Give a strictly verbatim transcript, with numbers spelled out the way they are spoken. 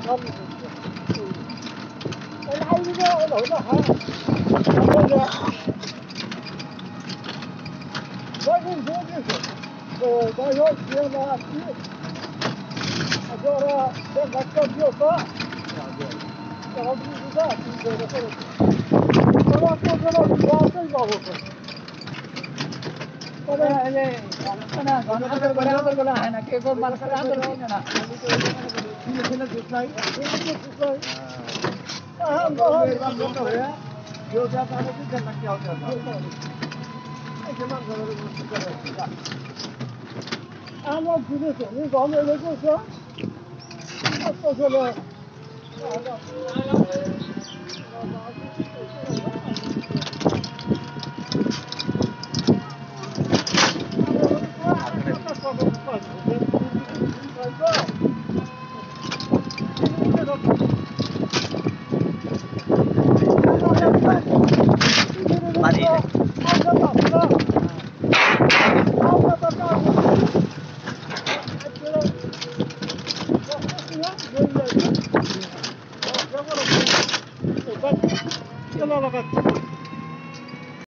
العين ده ولا ولا حاجة هذا لكن شو كذا ده يوم يوم أكيد أجورا ده مكتب يوفا ده هم يجوا ده ده كله طبعا كذا لا يوافق يوافق طبعا هذا أنا أنا أنا بقول بقول أنا كيف ما لك أنا بقول أنا ये खेला दूसरा ही ये दूसरा ही हाँ बहुत बड़ा होता है जो जाता है वो करना क्या होता है ऐसे मान करो मुश्किल है हम लोग पूरे से नहीं गांव में लोगों से अब तो चलो Chalo,